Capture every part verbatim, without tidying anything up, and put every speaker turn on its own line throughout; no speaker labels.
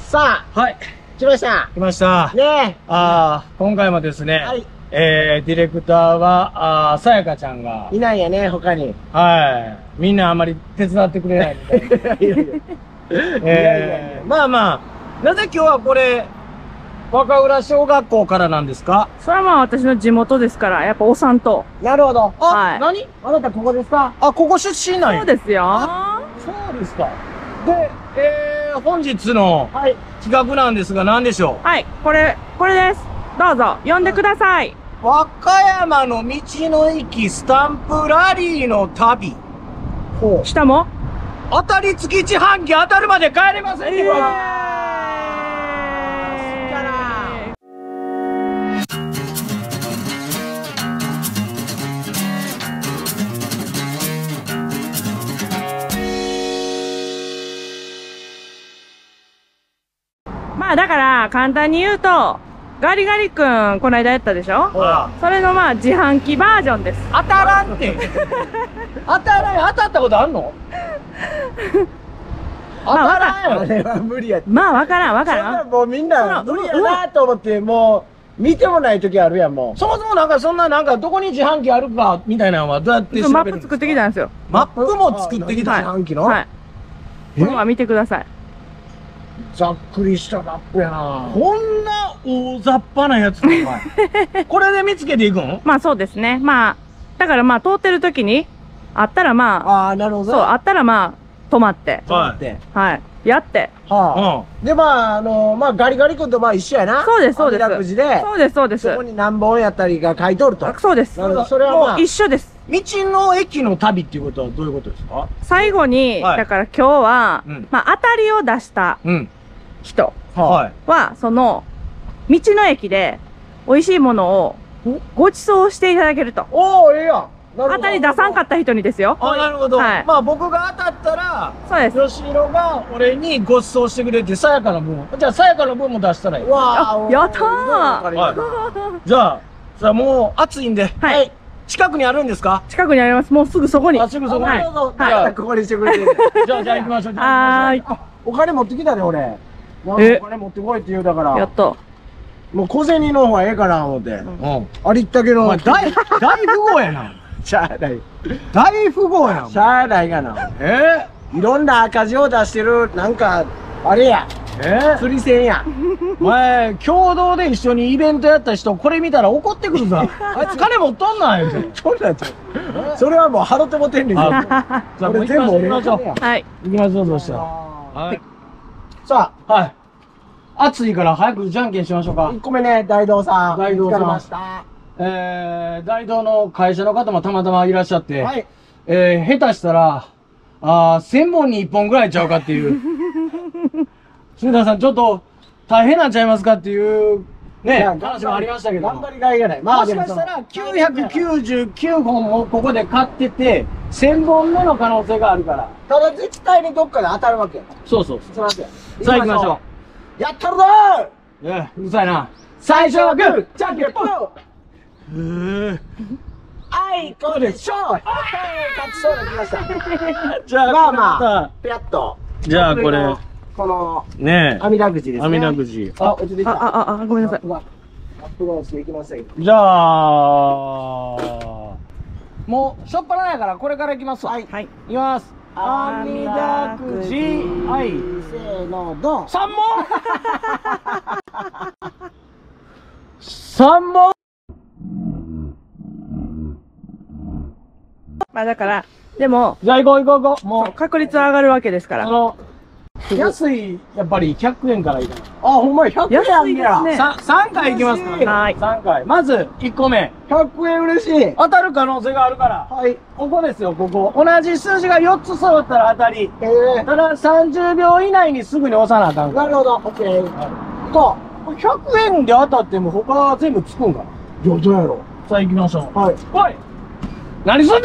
さあ、はい。来ました。
来ました。
ねえ。
ああ、今回もですね、はい、えー、ディレクターは、あさやかちゃんが。
いないやね、他に。
はい。みんなあまり手伝ってくれないみたいな。いやいや。えー、まあまあ、なぜ今日はこれ、若浦小学校からなんですか？
それはまあ私の地元ですから、やっぱお産と。
なるほど。
あ、はい、何？
あなたここですか？
あ、ここ出身なんや。
そうですよ。
そうですか。で、えー、本日の企画なんですが何でしょう？
はい、これ、これです。どうぞ、呼んでください。
和歌山の道の駅スタンプラリーの旅。
ほう。下も
当たり付き自販機当たるまで帰れませんね、えー
まあだから簡単に言うと、ガリガリ君この間やったでしょ？それのまあ自販機バージョンです。
当たらんって当たらん、当たったことあんの？当たらんよ。
あれは無理や。
まあわからんわからん。
もうみんな無理やなと思って、もう見てもない時あるやん、もう。
そもそもなんかそんななんかどこに自販機あるかみたいなのはどうやって調べるんですか？
マップ作ってきたんですよ。
マップも作ってきた自販機の？
はい。これは見てください。
ざっくりしたマップやな。
こんな大雑把なやつなの？これで見つけていくん？
まあそうですね。まあ、だからまあ通ってる時に、あったらまあ、
ああ、なるほど。
そう、あったらまあ、止まって。
止まって。
はい。やって。
はあ。で、まあ、あの、まあ、ガリガリ君とまあ一緒やな。
そうです、そうです。
くじで。
そうです、そうです。
そこに何本やったりが書いとると。
そうです。
それは
もう一緒です。
道の駅の旅っていうことはどういうことですか？
最後に、だから今日は、まあ当たりを出した人は、その、道の駅で美味しいものをご馳走していただけると。
おお、ええやん。
当たり出さんかった人にですよ。
あ、なるほど。まあ僕が当たったら、
そうです。
吉弘が俺にご馳走してくれて、さやかの分。じゃあさやかの分も出したらいい。
わあ、やったー。
じゃあ、さあもう暑いんで。
はい。
近くにあるんですか？
近くにあります。もうすぐそこに。
あ、すぐそこに。
はい。はい。ここにしてくれて。
じゃあ、じゃあ行きましょう。
はーい。
お金持ってきたね、俺。
え？
お金持ってこいって言うだから。
やった。
もう小銭の方がええかな思って。うん。ありったけの。
大、大富豪やな。
しゃあない。
大富豪やな。
しゃあないがな。
え
いろんな赤字を出してる、なんか、あれや。
え
釣り銭や。
前、共同で一緒にイベントやった人、これ見たら怒ってくるぞ。あいつ金持っとんなんや。
そんなんちゃう。それはもう払ってもてんねんけど。
じゃあ、これ全部俺がちょう。
はい。
行きましょう、どうしたら。はい。さあ、はい。暑いから早くじゃんけんしましょうか。
いっこめね、大道さん。
大道さん。
疲れました。
えー、大道の会社の方もたまたまいらっしゃって、
はい。
えー、下手したら、あー、千本に一本ぐらいちゃうかっていう。杉田さん、ちょっと大変なんちゃいますかっていう、ね、話もありましたけど。
頑張りがいがない。
まあ、もしかしたらきゅうひゃくきゅうじゅうきゅうほんもここで買ってて、千本目の可能性があるから。
ただ絶対にどっかで当たるわけや。
そうそうそう。
さ
あ行きましょ
う。やったるぞ
ーえうるさいな。
最初はグーじゃんけんぽん
へー。
あいこでしょう。勝ちそうなきました。
じゃあ、
まあまあ、ぴゃっと。
じゃあ、これ。
この、
ねえ。
網だくじですね。
網だくじ。
あ、落ちてきた。
あ、あ、あ、ごめんなさい。
アップローしていきません。
じゃあ、もう、しょっぱなやから、これからいきますわ。はい。はい。いきます。網だくじ。はい。
せーの、ドン。
三問三問
まあだから、でも、
じゃあ行こう行こう行こう。もう、
確率は上がるわけですから。
あの、安い、やっぱりひゃくえんからいいかな。
あ、ほんまにひゃくえんやんけや。
さ、三回いきますから。
はい。
三回。まず、一個目。
ひゃくえん嬉しい。
当たる可能性があるから。
はい。
ここですよ、ここ。同じ数字がよっつ揃ったら当たり。
ええ。
ただ、さんじゅうびょう以内にすぐに押さなあかんから。
なるほど、オッケー。行こ
う。ひゃくえんで当たっても他は全部つくんかな。
いや、どうやろ
さあ行きましょう。
う。はい。
おい何すんねん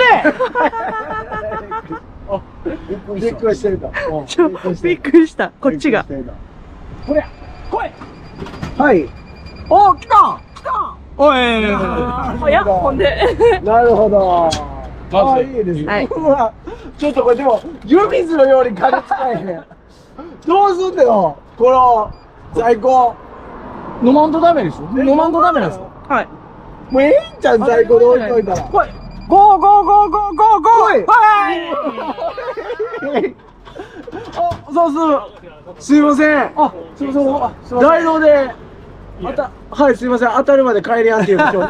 あ、びっくりしてるか。
ちょ、びっくりした。こっちが。
これ、来い
はい。お、来た来た
おい
早っ、ほんで。
なるほど。
まず
あ、いいですね。
はい。
うわ、ちょっとこれでも、湯水のように金使えへん。どうすんだよ。 この、最高。
飲まんとダメでしょ飲まんとダメなんですか
はい。
もうええんちゃん、最高で置いといたら。
来いゴーゴーゴーゴーゴーゴー
来い
はいあ、そうすすいませんあ、すいませんあすいません
大道で、あた、はい、すいません、当たるまで帰りやんっていう今日。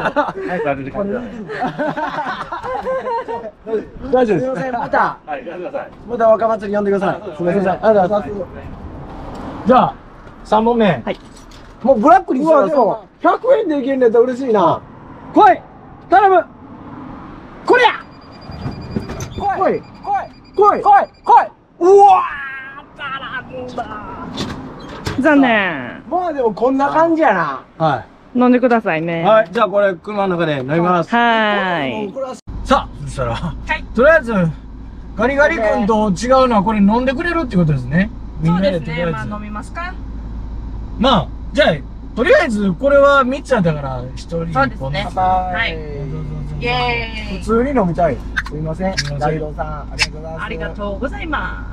大丈夫です。すいません、また。また若祭り呼んでください。すみません、ありがとうございます。
じゃあさんぼんめ
はい。
もうブラックにしたらでも、ひゃくえんでいけんねやったら嬉しいな。
来い頼むこりゃ
来い来い来い
来い来いうわー並んだ
残念。
まあでもこんな感じやな。
は
飲んでくださいね。
いはいじゃあこれ車の中で飲みます
はーい。
これは
さあそしたら
はい。
とりあえずガリガリ君と違うのはこれ飲んでくれるってことですねみん
そう
な
でね。
ですとりあえず
まあ飲みますか。
まあじゃあとりあえずこれはみっつだからひとり
そうですねはい
い。
イエーイ。
普通に飲みたい。すみません
すいません。
大道さん、ありがとうございます。
ありがとうございま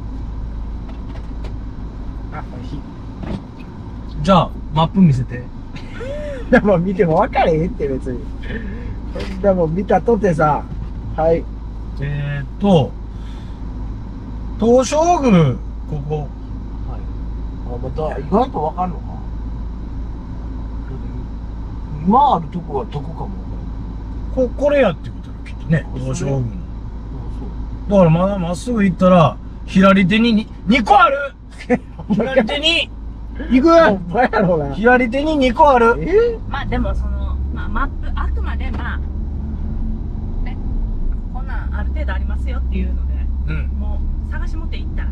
あ、美味しい。
じゃあマップ見せて
でも見ても分かれへんって別に。でも見たとてさ、はい。
えーっと東照宮ここ
あ、また意外と分かんのか。今あるとこはどこかも分か
ここれやってことだきっとね
あ
東照宮の
る。
だからまだまっすぐ行ったら左手にににこある左手に行く
ほんまやろな。
左手ににこある
え
す。まあでもその、まあマップ、あくまでまあ、ね、こんなんある程度ありますよっていうので、
うん
もう探し持っていったら、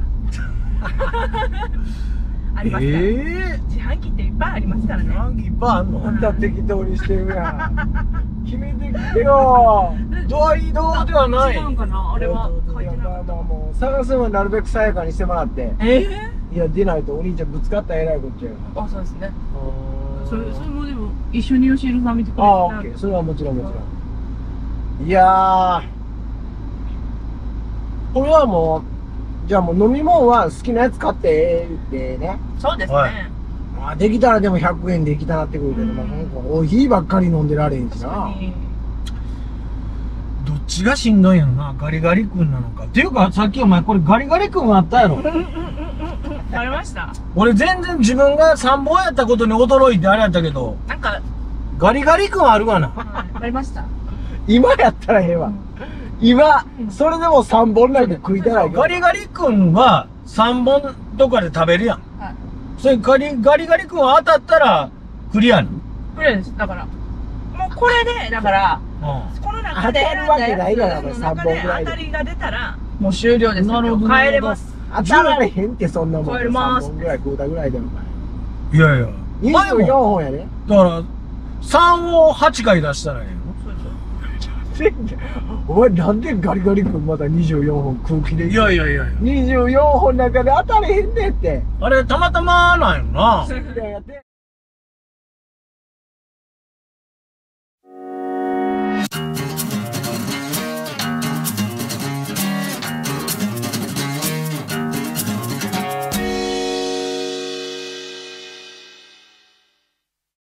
ありますから。
え
自販機っていっぱいありますから
え
ね。
何いっぱいあんの
あんた適当にしてるやん。決めてきてよ。
大道ではない
違うんかなあれは書いてな
まあ
かった。
まあもう探すのなるべくさやかにしてもらって。
え
いや、出ないとお兄ちゃんぶつかったらえらいこっちゃよ。
ー、あ、そうですね。
あ
それ、それもでも、一緒に吉弘さん見てくれ
あ、
た
オッケー。それはもちろんもちろん。いやー。これはもう、じゃあもう飲み物は好きなやつ買ってええってね。
そうです
はい
ね。
まあできたらでもひゃくえんできたなってくるけど、まあなんかおひばっかり飲んでられへんしな。
どっちがしんどいんやろなガリガリ君なのかっていうかさっきお前これガリガリ君あったやろ
ありました。
俺全然自分がさんぼんやったことに驚いてあれやったけど
なんか、
ガリガリ君あるがな
はいありました。
今やったらええわ。今、それでもさんぼんなんか食いたない
ガリガリ君はさんぼんとかで食べるやん
はい。
それガリガリガリ君当たったらクリアに
これです。だから、もうこれで、だから、
う
この中で選んだやつの中で当たりが出たら、もう終了ですよ。
なるほど
帰れます。
当たられへんってそんなもん。
帰ります
さんぼんぐらい食うたぐらいでも。
んいやいや
にじゅうよんほんやね。
だからさんをはちかい出したらええの
お前なんでガリガリ君まだにじゅうよんほん空気で
いやいやいやいや
にじゅうよんほんの中で当たれへんねんって。
あれたまたまなんやろな
いややって